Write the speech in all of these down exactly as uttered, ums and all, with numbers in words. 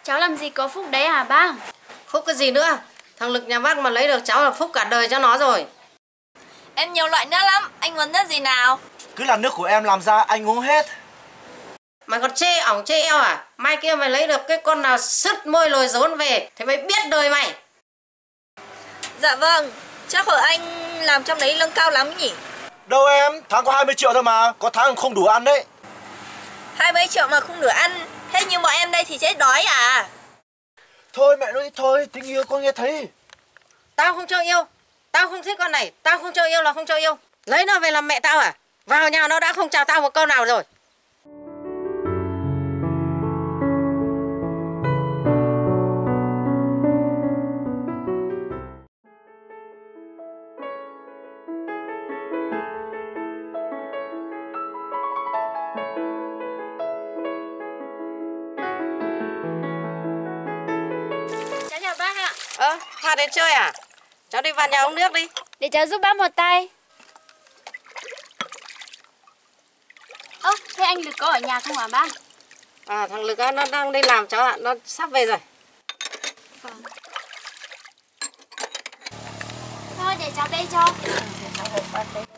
Cháu làm gì có phúc đấy hả bác? Phúc cái gì nữa? Thằng Lực nhà bác mà lấy được cháu là phúc cả đời cho nó rồi. Em nhiều loại nước lắm, anh muốn nước gì nào? Cứ là nước của em làm ra anh uống hết. Mày còn chê ỏng chê eo à? Mai kia mày lấy được cái con nào sứt môi lồi rốn về thì mày biết đời mày. Dạ vâng, chắc ở anh làm trong đấy lương cao lắm nhỉ? Đâu em, tháng có hai mươi triệu thôi mà, có tháng không đủ ăn đấy. Hai mươi triệu mà không đủ ăn, thế như bọn em đây thì chết đói à? Thôi mẹ nói thôi, tình yêu con nghe thấy. Tao không cho yêu, tao không thích con này, tao không cho yêu là không cho yêu. Lấy nó về làm mẹ tao à? Vào nhà nó đã không chào tao một câu nào rồi. Cháu chào bác ạ. Ơ, Hoa đến chơi à? Cháu đi vào nhà uống nước đi. Để cháu giúp bác một tay. Ơ, thế anh Lực có ở nhà không hả bác? À, thằng Lực á, nó đang đi làm cháu ạ, nó sắp về rồi. Vâng. Thôi để cháu đây cho. Cháu về bắt đấy.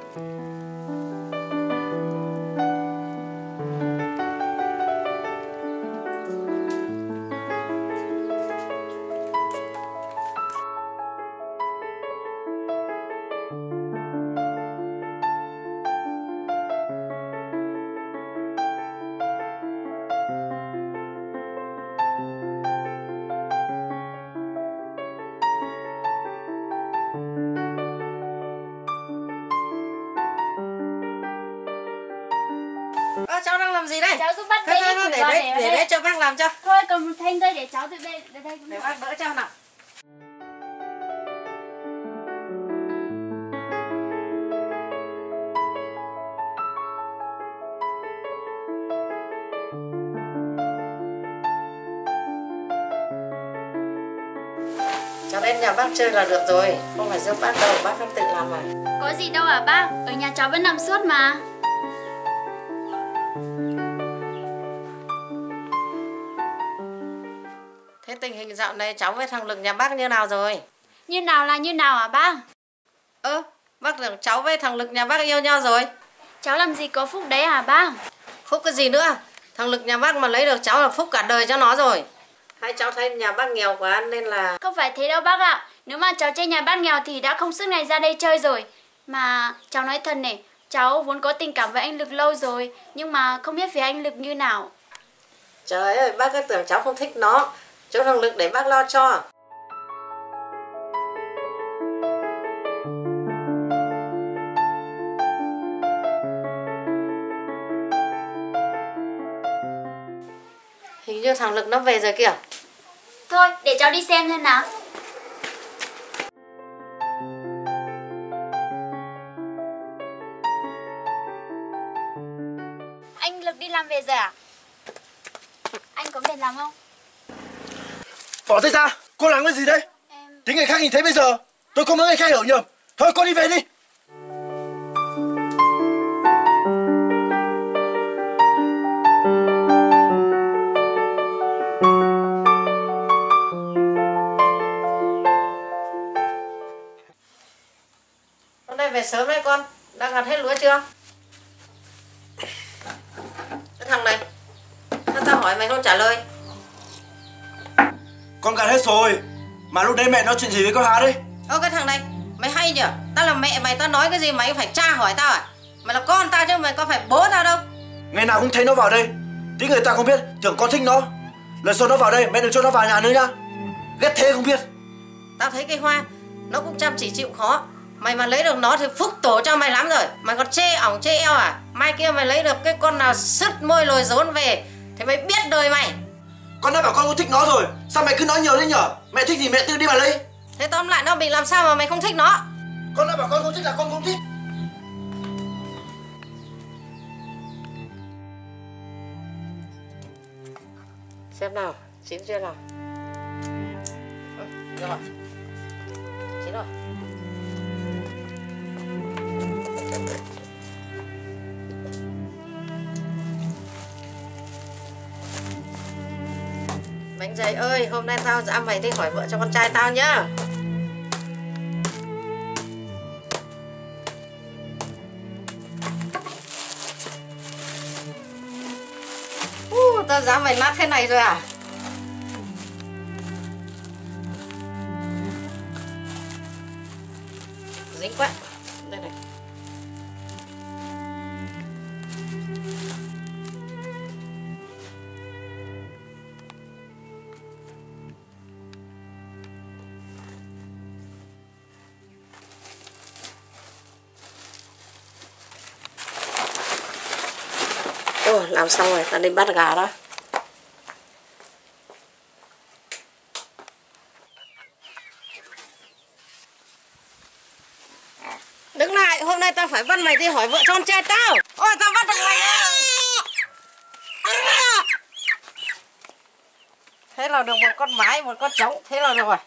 Ơ, cháu đang làm gì đây? Cháu giúp bác Thôi, đây. thôi, thôi, để đấy, để đấy cho bác làm cho. Thôi cầm một thanh đây để cháu từ đây, để đây. Để bác đỡ cho nào. Cháu đến nhà bác chơi là được rồi, không phải giúp bác đâu, bác không tự làm mà. Có gì đâu hả bác? Ở nhà cháu vẫn nằm suốt mà. Thế tình hình dạo này cháu với thằng Lực nhà bác như nào rồi? Như nào là như nào hả bác? Ơ, bác tưởng cháu với thằng Lực nhà bác yêu nhau rồi. Cháu làm gì có phúc đấy hả bác? Phúc cái gì nữa? Thằng Lực nhà bác mà lấy được cháu là phúc cả đời cho nó rồi. Hay cháu thấy nhà bác nghèo quá nên là... Không phải thế đâu bác ạ. Nếu mà cháu trên nhà bác nghèo thì đã không sức này ra đây chơi rồi. Mà cháu nói thật này, cháu vốn có tình cảm với anh Lực lâu rồi, nhưng mà không biết phía anh Lực như nào. Trời ơi, bác cứ tưởng cháu không thích nó. Cháu thằng Lực để bác lo cho. Hình như thằng Lực nó về rồi kìa. Thôi, để cháu đi xem xem nào. Anh Lực đi làm về rồi à? Anh có việc làm không? Bỏ tay ra, cô làm cái gì đấy? Em... Thế người khác nhìn thấy bây giờ, tôi không muốn người khác hiểu nhầm. Thôi con đi về đi. Hôm nay về sớm đấy con, đã gặt hết lúa chưa? Cái thằng này, sao tao hỏi mày không trả lời? Con gặt hết rồi. Mà lúc đấy mẹ nói chuyện gì với con Hà đấy? Ơ cái thằng này, mày hay nhỉ? Tao là mẹ mày, tao nói cái gì mày phải tra hỏi tao à? Mày là con tao chứ mày có phải bố tao đâu. Ngày nào cũng thấy nó vào đây. Tí người ta không biết, tưởng con thích nó. Lần sau nó vào đây, mẹ đừng cho nó vào nhà nữa nhá. Ghét thế không biết. Tao thấy cái Hoa, nó cũng chăm chỉ chịu khó. Mày mà lấy được nó thì phúc tổ cho mày lắm rồi. Mày còn chê ỏng chê eo à? Mai kia mày lấy được cái con nào sứt môi lồi rốn về thì mày biết đời mày. Con đã bảo con không thích nó rồi. Sao mày cứ nói nhiều thế nhở? Mẹ thích gì mẹ tự đi mà lấy. Thế tóm lại nó bị làm sao mà mày không thích nó? Con đã bảo con không thích là con không thích. Xem nào, chín chưa nào? Ừ, rồi. Chín rồi. Bánh dày ơi, hôm nay tao dã mày đi hỏi vợ cho con trai tao nhá. Uh, tao dã mày nát thế này rồi à? Dính quá. Đây này. Ồ, làm xong rồi, ta đi bắt gà đó. Đứng lại, hôm nay tao phải bắt mày đi hỏi vợ con trai tao. Ôi, tao bắt được mày. Thế là được một con mái, một con trống, thế là được rồi.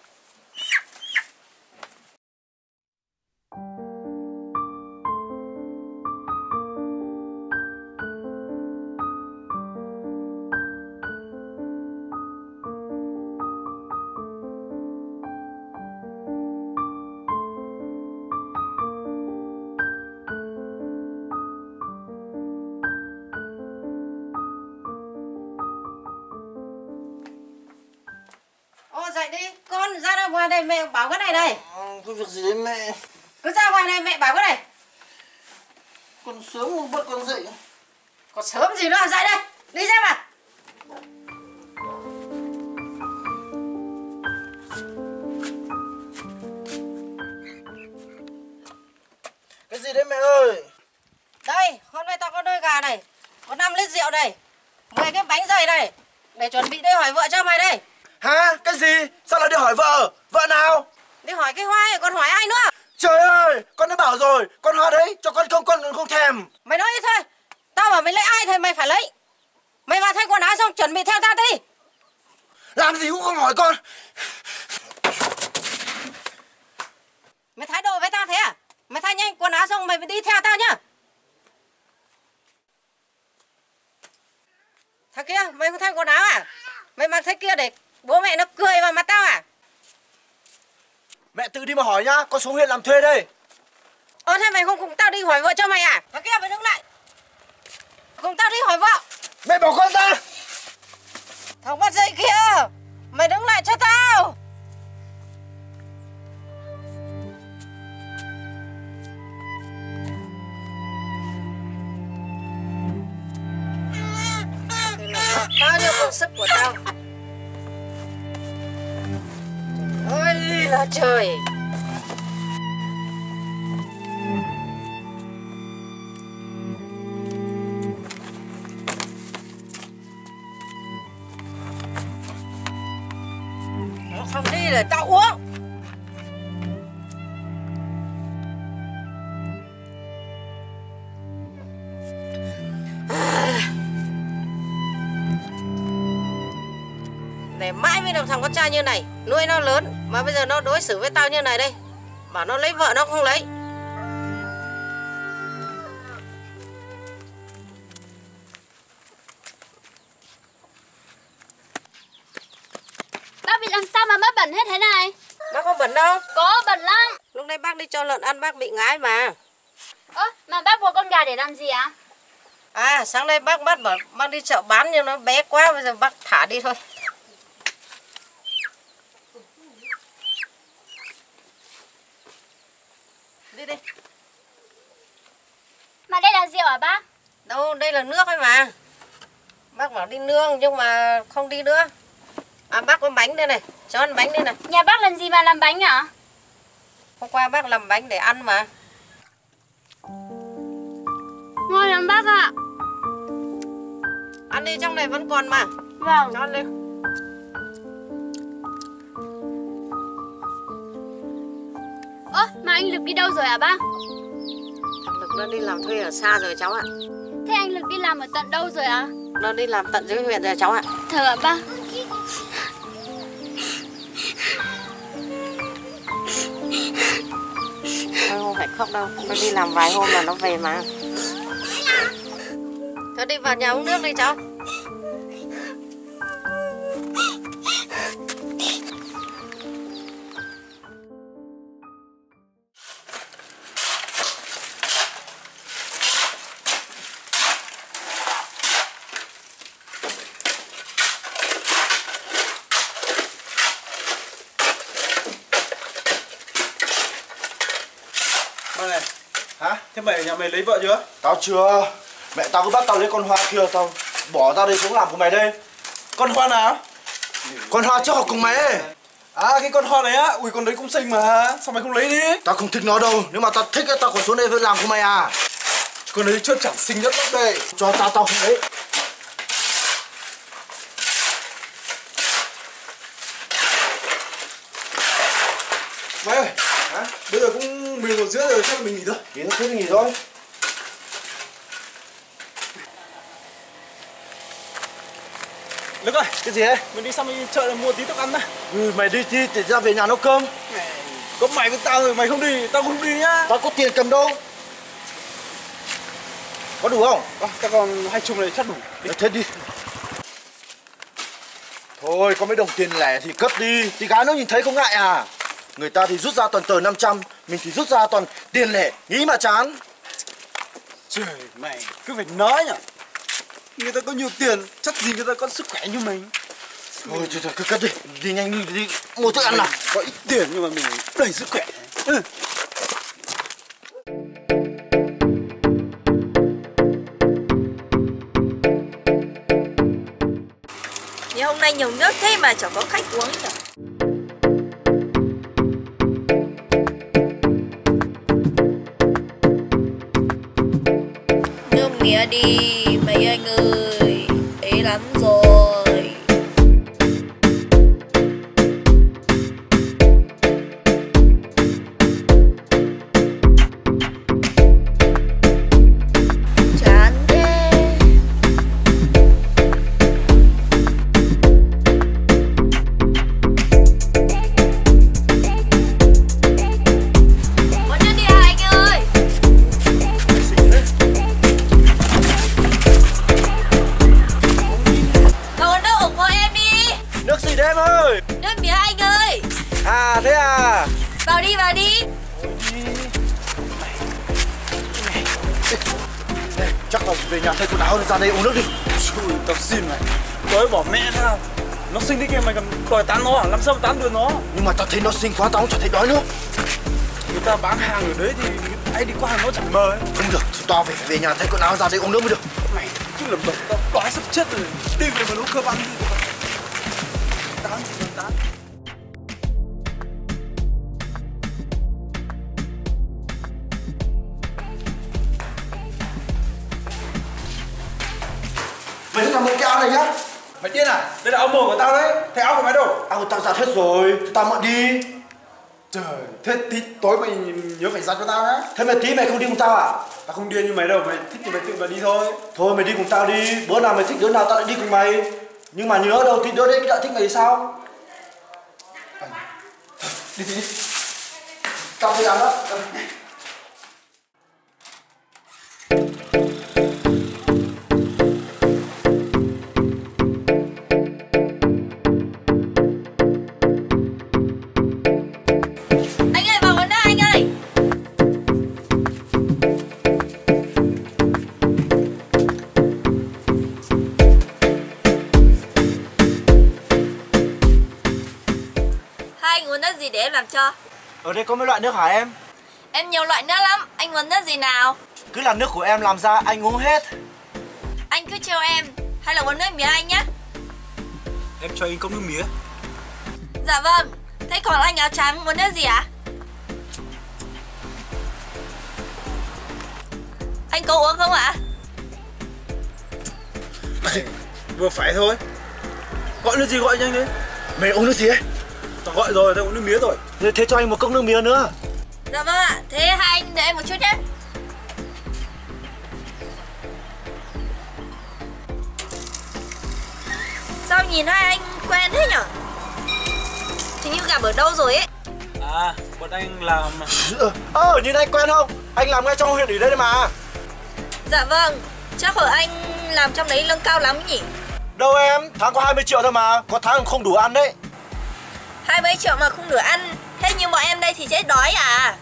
Dậy đi, con ra ra ngoài đây mẹ bảo cái này đây. À, có việc gì đấy mẹ? Cứ ra ngoài này mẹ bảo cái này. Con sớm không bắt con dậy. Còn sớm gì nữa, dậy đây, đi ra mà. Cái gì đấy mẹ ơi? Đây, hôm nay tao có đôi gà này, có năm lít rượu này, mười cái bánh dày này, để chuẩn bị đi hỏi vợ cho mày đây. Hả? Cái gì? Sao lại đi hỏi vợ? Vợ nào? Đi hỏi cái Hoa, còn hỏi ai nữa? Trời ơi, con đã bảo rồi, con Hoa đấy, cho con không, con còn không thèm. Mày nói đi thôi, tao bảo mày lấy ai thì mày phải lấy. Mày vào thay quần áo xong chuẩn bị theo tao đi. Làm gì cũng không hỏi con. Mày thái độ với tao thế à? Mày thay nhanh quần áo xong mày đi theo tao nhá. Thằng kia, mày không thay quần áo à? Mày mặc thế kia để bố mẹ nó cười vào mặt tao à? Mẹ tự đi mà hỏi nhá, con xuống huyện làm thuê đây. Ơ thế mày không cùng tao đi hỏi vợ cho mày à? Thằng kia mày đứng lại. Cùng tao đi hỏi vợ. Mẹ bỏ con ra. Thằng bắt dây kia, mày đứng lại cho tao. Bao nhiêu công sức của tao. Ôi là trời. Nó không đi để tao uống. Để mãi mới được thằng con trai như này, nuôi nó lớn mà bây giờ nó đối xử với tao như này đây. Bảo nó lấy vợ nó không lấy. Bác bị làm sao mà bác bẩn hết thế này? Bác không bẩn đâu. Có, bẩn lắm. Lúc nãy bác đi cho lợn ăn bác bị ngái mà. Ơ, mà bác mua con gà để làm gì ạ? À, sáng nay bác bắt bảo bác đi chợ bán nhưng nó bé quá, bây giờ bác thả đi thôi. Đi đi. Mà đây là rượu hả bác? Đâu, đây là nước ấy mà. Bác bảo đi nương nhưng mà không đi nữa. À, bác có bánh đây này, cho ăn bánh đây này. Nhà bác làm gì mà làm bánh ạ? Hôm qua bác làm bánh để ăn mà. Ngon lắm bác ạ. Ăn đi, trong này vẫn còn mà. Vâng. Cho ăn đi. Ơ, mà anh Lực đi đâu rồi hả bác? Thằng Lực nó đi làm thuê ở xa rồi cháu ạ. Thế anh Lực đi làm ở tận đâu rồi ạ? Nó đi làm tận dưới huyện rồi cháu ạ. Thật ạ bác? Thôi không phải khóc đâu, nó đi làm vài hôm là nó về mà. Thôi đi vào nhà uống nước đi cháu. Hả? Thế mày ở nhà mày lấy vợ chưa? Tao chưa. Mẹ tao cứ bắt tao lấy con Hoa kia, tao bỏ tao đây xuống làm của mày đây. Con Hoa nào? Con Hoa trước học cùng mày ấy. À cái con Hoa này á, ui con đấy cũng xinh mà. Sao mày không lấy đi? Tao không thích nó đâu. Nếu mà tao thích ấy, tao còn xuống đây với làm của mày à. Con đấy chưa chẳng xinh nhất lắm đây. Cho tao, tao không lấy. Mày ơi, hả? Bây giờ cũng mười một rưỡi rồi, chắc là mình nghỉ thôi. Nghỉ thôi, nghỉ thôi. Lực ơi, Cái gì đấy? mình đi sang bên chợ để mua tí thức ăn đã. Ừ, mày đi đi để ra về nhà nấu cơm. Có mày với tao rồi, mày không đi, tao không đi nhá. Tao có tiền cầm đâu. Có đủ không? À, tao còn hai chục này chắc đủ. Đi. Thế đi. Thôi, có mấy đồng tiền lẻ thì cất đi. Tí gái nó nhìn thấy không ngại à? Người ta thì rút ra toàn tờ năm trăm, mình thì rút ra toàn tiền lẻ, nghĩ mà chán. Trời, mày cứ phải nói nhở. Người ta có nhiều tiền, chắc gì người ta có sức khỏe như mình. Thôi, thôi, thôi cứ cất đi. Đi nhanh đi, đi mua thức ăn nào. Có ít tiền nhưng mà mình đầy sức khỏe. Ừ. Nhưng hôm nay nhiều nước thế mà chẳng có khách uống nhỉ. Nước mía đi mấy anh ơi, ế lắm rồi. Chán thế. Có nước đi hả anh ơi? Thầu nước ủng hộ em đi. Nước gì đấy em ơi? Nước mía anh ơi. À thế à? Vào đi vào đi. Này, chắc là về nhà thay quần áo ra đây uống nước đi. Trời, tao xin mày. Tối bỏ mẹ tao. Nó xinh thế kia mày còn đòi tán nó à? Làm sao mà tán được nó? Nhưng mà tao thấy nó xinh quá, tao không chả thấy đói nữa. Người ta bán hàng ở đấy thì ai đi qua nó chẳng mơ ấy. Không được, thì tao phải về nhà thay quần áo ra đây uống nước mới được. Mày chứ lầm bầm tao đói sắp chết rồi. Đi về mà nấu cơm ăn đi. Tán gì mà tán. Mày thích làm một cái áo này nhá. Mày điên à? Đây là áo mồ của tao đấy. Thế áo của mày đâu? Áo của tao giặt hết rồi, thì tao mượn đi. Trời, thế tí tối mày nhớ phải giặt cho tao nhá. Thế mà tí mày không đi cùng tao à? Tao không điên như mày đâu, mày thích thì mày tự mà đi thôi. Thôi mày đi cùng tao đi, bữa nào mày thích đứa nào tao lại đi cùng mày. Nhưng mà nhớ đâu thì đứa đấy lại thích mày thì sao? Đi đi đi. Tao thấy ăn đó. Anh ơi vào quán nước anh ơi. Hai anh uống nước gì để em làm cho? Ở đây có mấy loại nước hả em? Em nhiều loại nước lắm, anh muốn nước gì nào? Cứ là nước của em làm ra anh uống hết. Anh cứ trêu em, hay là uống nước mía anh nhé? Em cho anh cốc nước mía. Dạ vâng, thế còn anh áo trắng muốn nước gì ạ? Anh có uống không ạ? Mày vừa phải thôi. Gọi nước gì gọi nhanh đi. Mày uống nước gì ấy? Tao gọi rồi, tao uống nước mía rồi. Thế, thế cho anh một cốc nước mía nữa. Dạ vâng ạ, thế hai anh đợi em một chút nhé. Sao nhìn hai anh quen thế nhở? Hình như gặp ở đâu rồi ấy. À, bọn anh làm... Ờ, ờ nhìn anh quen không? Anh làm ngay trong huyện ủy đây mà. Dạ vâng, chắc ở anh làm trong đấy lương cao lắm nhỉ? Đâu em, tháng có hai mươi triệu thôi mà. Có tháng không đủ ăn đấy. Hai mươi triệu mà không đủ ăn. Thế như bọn em đây thì chết đói à?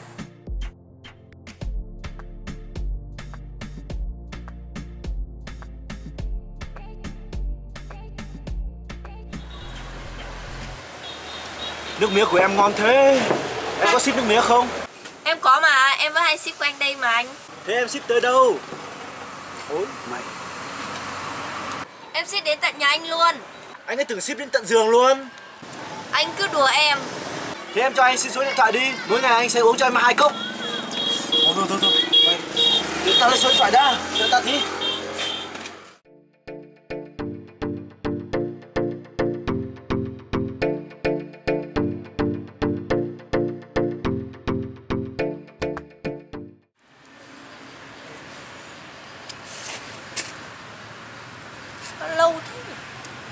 Nước mía của em ngon thế. Em có ship nước mía không? Em có mà, em vẫn hay ship quanh đây mà anh. Thế em ship tới đâu? Ôi mày. Em ship đến tận nhà anh luôn. Anh ấy từng ship đến tận giường luôn. Anh cứ đùa em. Thế em cho anh xin số điện thoại đi. Mỗi ngày anh sẽ uống cho em hai cốc. Thôi thôi thôi thôi. Để tao lấy số điện thoại đã. Cho tao tí. Lâu thế nhỉ?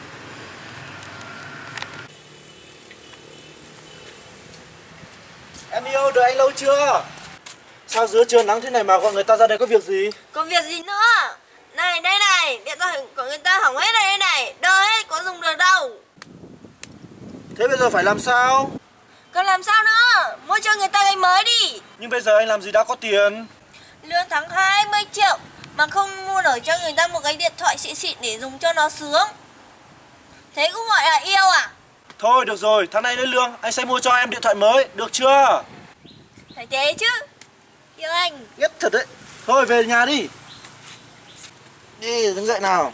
Em yêu, đợi anh lâu chưa? Sao giữa trưa nắng thế này mà gọi người ta ra đây có việc gì? Có việc gì nữa? Này đây này, điện thoại của người ta hỏng hết đây này. Đâu hết, có dùng được đâu. Thế bây giờ phải làm sao? Còn làm sao nữa? Mua cho người ta cái mới đi. Nhưng bây giờ anh làm gì đã có tiền? Lương tháng hai mươi triệu mà không mua nổi cho người ta một cái điện thoại xịn xịn để dùng cho nó sướng. Thế cũng gọi là yêu à? Thôi được rồi, tháng này lên lương anh sẽ mua cho em điện thoại mới, được chưa? Phải thế chứ. Yêu anh. Ghét thật đấy. Thôi về nhà đi. Đi, đứng dậy nào.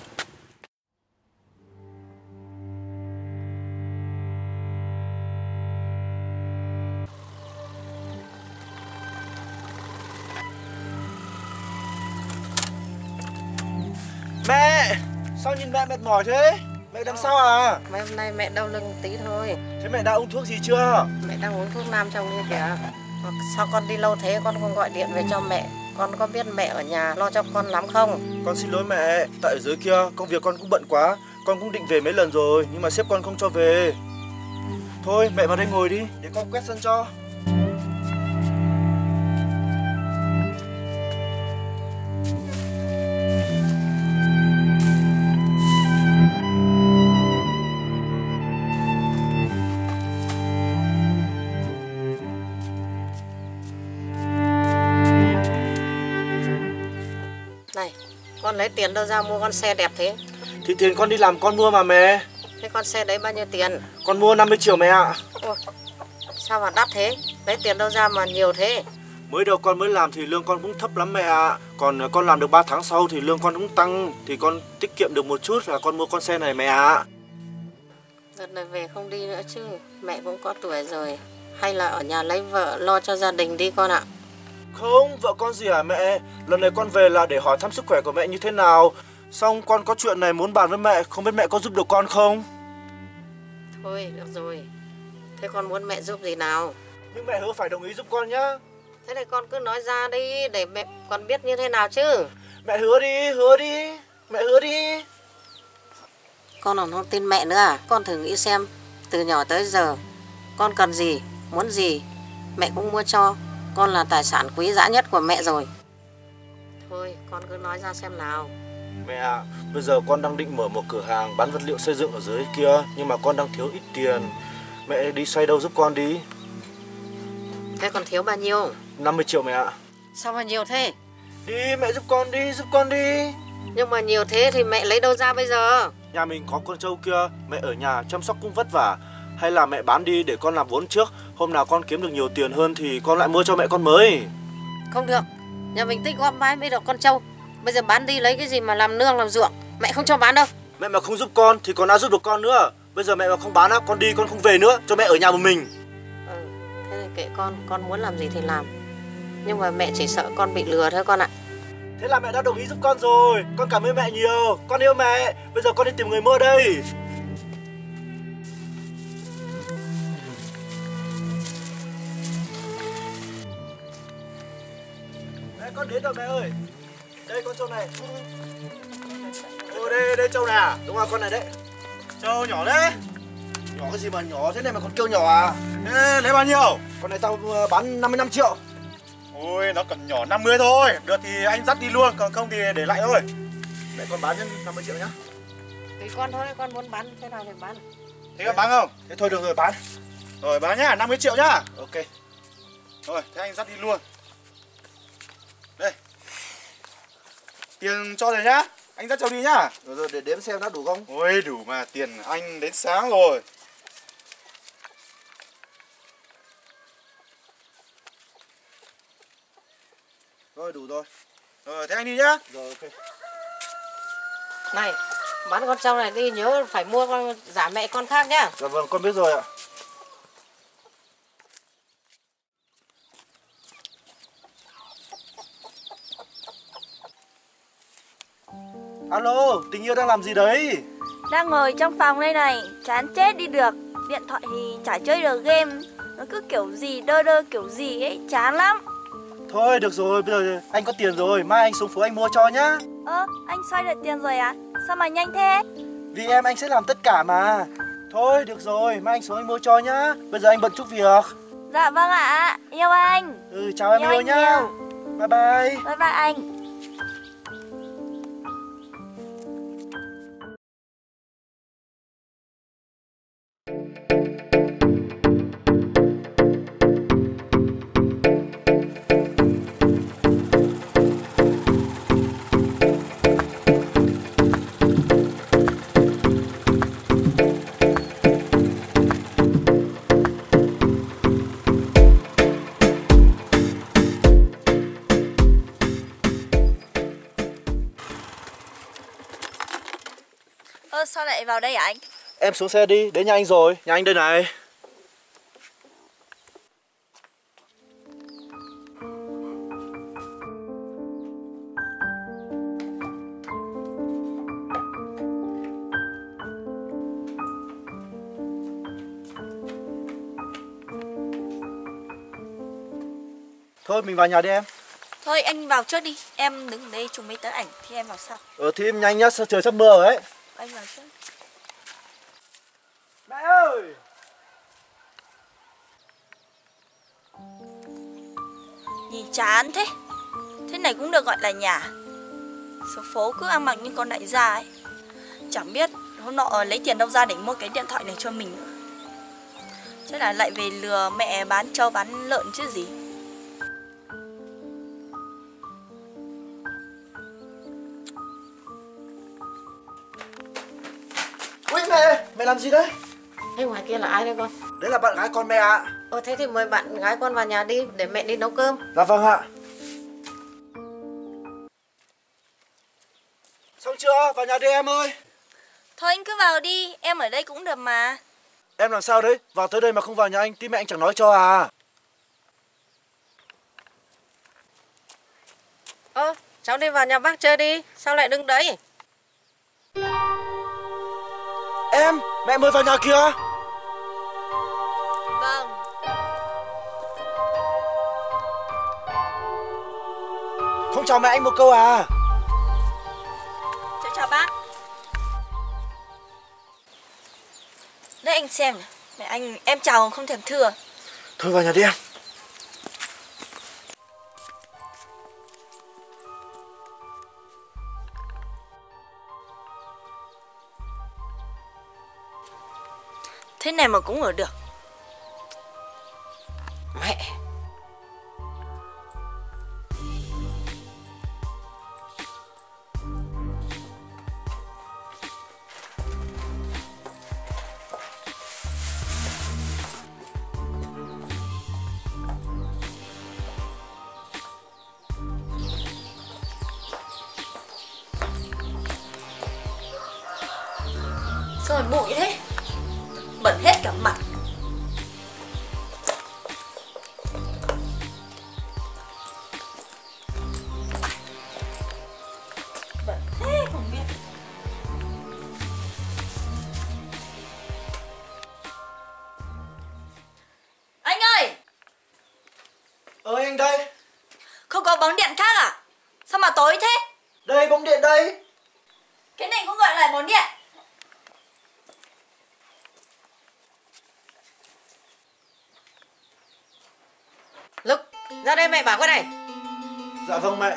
Mẹ, sao nhìn mẹ mệt mỏi thế? Mẹ làm sao à? Mấy hôm nay mẹ đau lưng tí thôi. Thế mẹ đã uống thuốc gì chưa? Mẹ đang uống thuốc nam trong kia kìa. Hoặc sao con đi lâu thế con không gọi điện về cho mẹ? Con có biết mẹ ở nhà lo cho con lắm không? Con xin lỗi mẹ, tại ở dưới kia công việc con cũng bận quá. Con cũng định về mấy lần rồi, nhưng mà sếp con không cho về. Thôi mẹ vào đây ngồi đi, để con quét sân cho. Này, con lấy tiền đâu ra mua con xe đẹp thế? Thì tiền con đi làm con mua mà mẹ. Thế con xe đấy bao nhiêu tiền? Con mua năm mươi triệu mẹ ạ. Ôi, sao mà đắt thế? Lấy tiền đâu ra mà nhiều thế? Mới đầu con mới làm thì lương con cũng thấp lắm mẹ ạ. Còn con làm được ba tháng sau thì lương con cũng tăng. Thì con tiết kiệm được một chút là con mua con xe này mẹ ạ. Đợt này về không đi nữa chứ. Mẹ cũng có tuổi rồi. Hay là ở nhà lấy vợ lo cho gia đình đi con ạ. Không, vợ con gì hả mẹ? Lần này con về là để hỏi thăm sức khỏe của mẹ như thế nào. Xong con có chuyện này muốn bàn với mẹ. Không biết mẹ có giúp được con không? Thôi, được rồi. Thế con muốn mẹ giúp gì nào? Nhưng mẹ hứa phải đồng ý giúp con nhá. Thế này con cứ nói ra đi để mẹ con biết như thế nào chứ. Mẹ hứa đi, hứa đi. Mẹ hứa đi. Con còn không tin mẹ nữa à? Con thử nghĩ xem. Từ nhỏ tới giờ con cần gì, muốn gì mẹ cũng mua cho. Con là tài sản quý giá nhất của mẹ rồi. Thôi con cứ nói ra xem nào. Mẹ ạ, à, bây giờ con đang định mở một cửa hàng bán vật liệu xây dựng ở dưới kia. Nhưng mà con đang thiếu ít tiền. Mẹ đi xoay đâu giúp con đi. Thế còn thiếu bao nhiêu? năm mươi triệu mẹ ạ. Sao mà nhiều thế? Đi mẹ giúp con đi, giúp con đi. Nhưng mà nhiều thế thì mẹ lấy đâu ra bây giờ? Nhà mình có con trâu kia, mẹ ở nhà chăm sóc cũng vất vả. Hay là mẹ bán đi để con làm vốn trước. Hôm nào con kiếm được nhiều tiền hơn thì con lại mua cho mẹ con mới. Không được, nhà mình tích góp mãi mới được con trâu. Bây giờ bán đi lấy cái gì mà làm nương làm ruộng? Mẹ không cho bán đâu. Mẹ mà không giúp con thì con đã giúp được con nữa. Bây giờ mẹ mà không bán á, con đi con không về nữa. Cho mẹ ở nhà một mình. Ừ, thế thì kệ con, con muốn làm gì thì làm. Nhưng mà mẹ chỉ sợ con bị lừa thôi con ạ. Thế là mẹ đã đồng ý giúp con rồi. Con cảm ơn mẹ nhiều. Con yêu mẹ. Bây giờ con đi tìm người mua đây. Mẹ con đến rồi mẹ ơi. Đây con trâu này. Ồ đây, đây trâu này à? Đúng rồi con này đấy. Trâu nhỏ đấy. Nhỏ cái gì mà nhỏ thế này mà còn kêu nhỏ à? Ê, lấy bao nhiêu? Con này tao bán năm mươi lăm triệu. Ôi, nó còn nhỏ năm mươi thôi. Được thì anh dắt đi luôn, còn không thì để lại thôi. Mẹ con bán cho năm mươi triệu nhá. Tùy con thôi, con muốn bán thế nào thì bán. Thế có bán không? Thế thôi được rồi bán. Rồi bán nhá, năm mươi triệu nhá. Ok. Rồi, thế anh dắt đi luôn. Đây. Tiền cho rồi nhá. Anh dắt cháu đi nhá. Rồi rồi để đếm xem nó đủ không? Ôi đủ mà, tiền anh đến sáng rồi. Thôi đủ rồi. Rồi thế anh đi nhá. Rồi ok. Này, bán con trâu này đi nhớ phải mua con giả mẹ con khác nhá. Dạ vâng, con biết rồi ạ. Alo, tình yêu đang làm gì đấy? Đang ngồi trong phòng đây này, chán chết đi được. Điện thoại thì chả chơi được game, nó cứ kiểu gì đơ đơ kiểu gì ấy, chán lắm. Thôi được rồi, bây giờ anh có tiền rồi, mai anh xuống phố anh mua cho nhá. Ơ, anh xoay được tiền rồi à? Sao mà nhanh thế? Vì em anh sẽ làm tất cả mà. Thôi được rồi, mai anh xuống anh mua cho nhá. Bây giờ anh bận chút việc. Dạ vâng ạ, yêu anh. Ừ, chào em Yêu yêu anh nhá. nhiều. Bye bye. Bye bye anh. Ơ, sao lại vào đây hả anh? Em xuống xe đi, đến nhà anh rồi. Nhà anh đây này. Thôi mình vào nhà đi em. Thôi anh vào trước đi, em đứng ở đây chụp mấy tấm ảnh thì em vào sau. Ờ thì em nhanh nhá, sao trời sắp mưa rồi ấy. Anh vào trước. Mẹ ơi! Nhìn chán thế. Thế này cũng được gọi là nhà. Số phố cứ ăn mặc như con đại gia ấy. Chẳng biết hôm nọ lấy tiền đâu ra để mua cái điện thoại này cho mình nữa. Chắc là lại về lừa mẹ bán trâu bán lợn chứ gì. Ui mẹ, mẹ làm gì đấy? Thế ngoài kia là ai đấy con? Đấy là bạn gái con mẹ ạ. Ờ thế thì mời bạn gái con vào nhà đi để mẹ đi nấu cơm. Dạ vâng ạ. Xong chưa? Vào nhà đi em ơi. Thôi anh cứ vào đi, em ở đây cũng được mà. Em làm sao đấy? Vào tới đây mà không vào nhà anh, tí mẹ anh chẳng nói cho à? Ơ, cháu đi vào nhà bác chơi đi. Sao lại đứng đấy? Em, mẹ mới vào nhà kìa. Vâng. Không chào mẹ anh một câu à? Cháu chào bác. Đấy anh xem này. Mẹ anh, em chào không thèm thưa. Thôi vào nhà đi em. Thế này mà cũng ở được. Mẹ. Sao mà bụi thế? Bẩn hết cả mặt. Bẩn thế không biết. Anh ơi! Ơi anh đây. Không có bóng điện khác à? Sao mà tối thế? Đây bóng điện đây. Cái này cũng gọi là bóng điện. Lúc ra đây mẹ bảo cái này. Dạ vâng mẹ.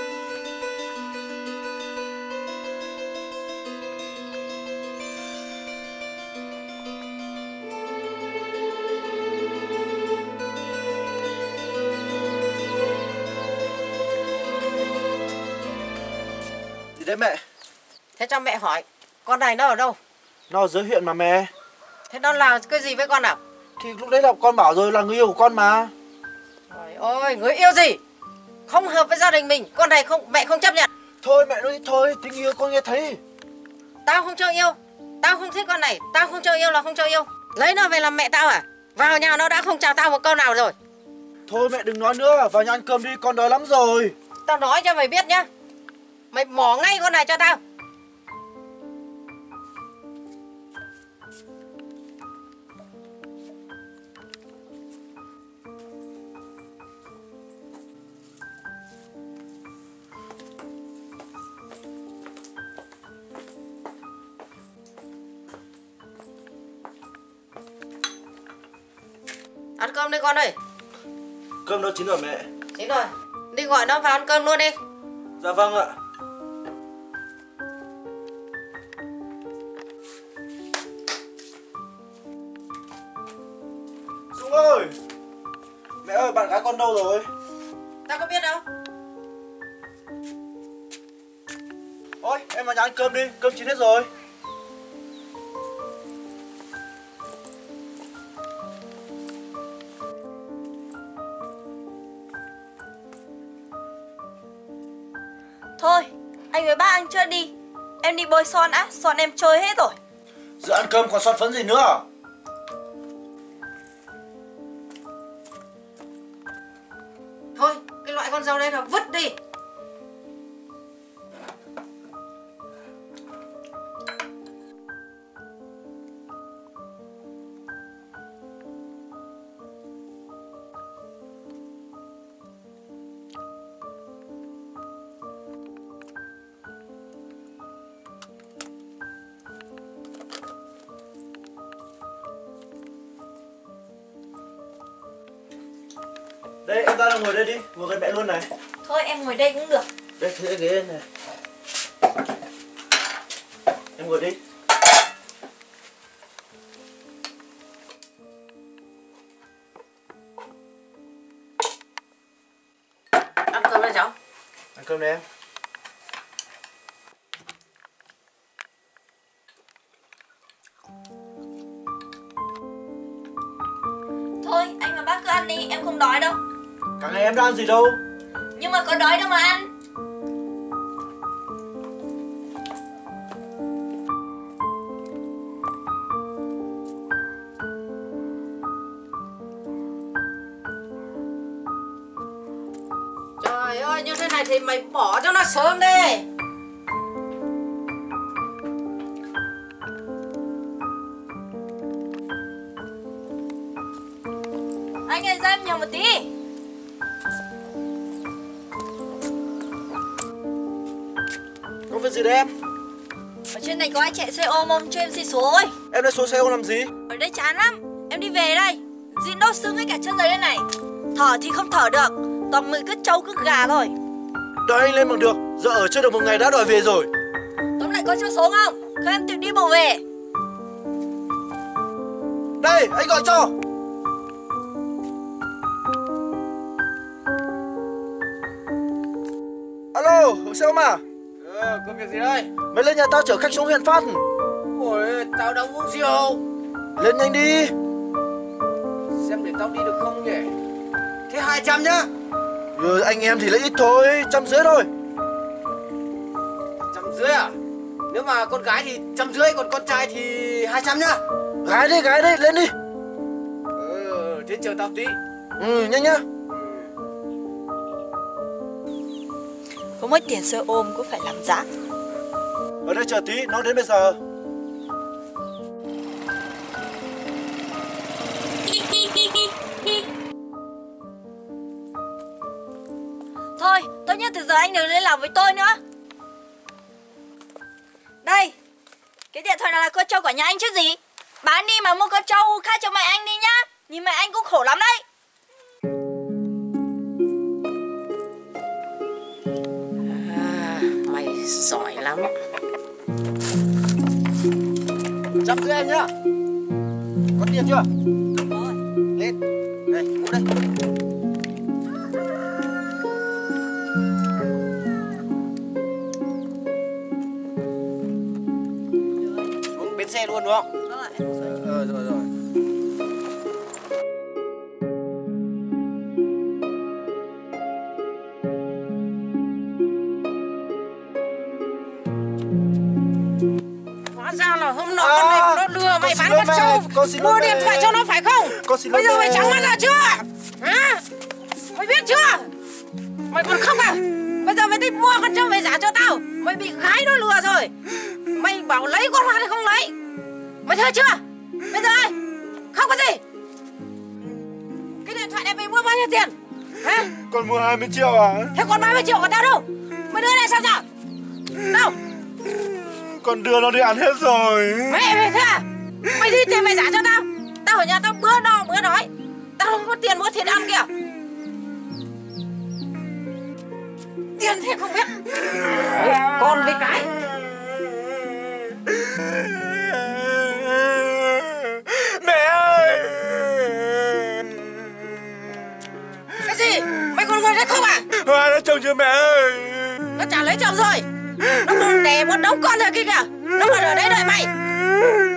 Gì đấy mẹ? Thế cho mẹ hỏi, con này nó ở đâu? Nó ở dưới huyện mà mẹ. Thế nó là cái gì với con nào? Thì lúc đấy là con bảo rồi, là người yêu của con mà. Trời ơi, người yêu gì? không hợp với gia đình mình. Con này không, mẹ không chấp nhận. Thôi mẹ nói thôi, tình yêu con nghe thấy. Tao không cho yêu. Tao không thích con này. Tao không cho yêu là không cho yêu. Lấy nó về làm mẹ tao à? Vào nhà nó đã không chào tao một câu nào rồi. Thôi mẹ đừng nói nữa, vào nhà ăn cơm đi, con đói lắm rồi. Tao nói cho mày biết nhá. Mày bỏ ngay con này cho tao. Ăn cơm đi con ơi. Cơm nó chín rồi mẹ. Chín rồi. Đi gọi nó vào ăn cơm luôn đi. Dạ vâng ạ. Dũng ơi. Mẹ ơi, bạn gái con đâu rồi? Tao có biết đâu. Ôi, em vào nhà ăn cơm đi, cơm chín hết rồi. Thôi, anh với bác ăn chưa đi. Em đi bôi son á, son em trôi hết rồi. Giờ ăn cơm còn son phấn gì nữa à? Thôi, cái loại con dâu đây là vứt đi. Đây, em ra là ngồi đây đi, ngồi gần mẹ luôn này. Thôi em ngồi đây cũng được. Đây, thế ghế này. Em ngồi đi. Ăn cơm đây cháu. Ăn cơm đây em. Thôi anh và bác cứ ăn đi, em không đói đâu. Cả ngày em đã ăn gì đâu. Nhưng mà có đói đâu mà ăn. Trời ơi, như thế này thì mày bỏ cho nó sớm đi. Anh ơi, ra em nhờ một tí. Có việc gì đấy em? Ở trên này có ai chạy xe ôm không? Cho em xin số ơi. Em đã xuống xe ôm làm gì? Ở đây chán lắm. Em đi về đây. Dịn đốt xương hết cả chân giày đây này. Thở thì không thở được. Toàn người cứ trâu cứ gà thôi. Đòi anh lên bằng được. Giờ ở chưa được một ngày đã đòi về rồi. Tóm lại có cho số không? Không em tự đi bộ về. Đây, anh gọi cho. Alo, xe ôm à? Ờ, có việc gì đây? Mày lên nhà tao chở khách xuống huyện Phát. Ôi, tao đang uống rượu. Lên nhanh đi. Xem để tao đi được không nhỉ? Thế hai trăm nhá. Ừ, anh em thì lấy ít thôi, trăm rưỡi thôi. Trăm rưỡi à? Nếu mà con gái thì trăm rưỡi, còn con trai thì hai trăm nhá. Gái đi, gái đi, lên đi. Ừ, thế chờ tao tí. Ừ, nhanh nhá. Có mất tiền xe ôm cũng phải làm giá. Ở đây chờ tí, nó đến bây giờ. Thôi, tốt nhất từ giờ anh đừng liên lạc với tôi nữa. Đây, cái điện thoại này là con trâu của nhà anh chứ gì. Bán đi mà mua con trâu khác cho mẹ anh đi nhá. Nhìn mẹ anh cũng khổ lắm đấy. À, mày giỏi lắm. Trăm rưỡi em nhá. Có tiền chưa? Rồi. Lên. Đây, ngủ đây. Xuống bến xe luôn đúng không? Vâng ạ, em xuống. Ờ, rồi rồi. mẹ, cho con xin lỗi mua mẹ. điện thoại cho nó phải không? Con xin lỗi Bây giờ mẹ. mày trắng mắt ra chưa? Hả? Mày biết chưa? Mày còn không à? Bây giờ mày thích mua con trâu về giả cho tao. Mày bị gái nó lừa rồi. Mày bảo lấy con hoa thì không lấy. Mày thấy chưa? Bây giờ ơi, không có gì. Cái điện thoại này mày mua bao nhiêu tiền? Hả? Con mua hai mươi triệu à? Thế còn ba mươi triệu của tao đâu? Mày đưa đây sao giờ? Đâu? Con đưa nó đi ăn hết rồi. Mẹ mày thế à? Mày đi tiền về giả cho tao. Tao ở nhà tao bữa no bữa đói. Tao không có tiền mua thịt ăn kìa. Tiền thì không biết. Đấy, con với cái. Mẹ ơi! Cái gì? Mày còn người đấy không à? Hoa đã chồng chưa mẹ ơi? Nó chả lấy chồng rồi. Nó còn đẻ một đống con rồi kia kìa. Nó còn ở đấy đợi mày.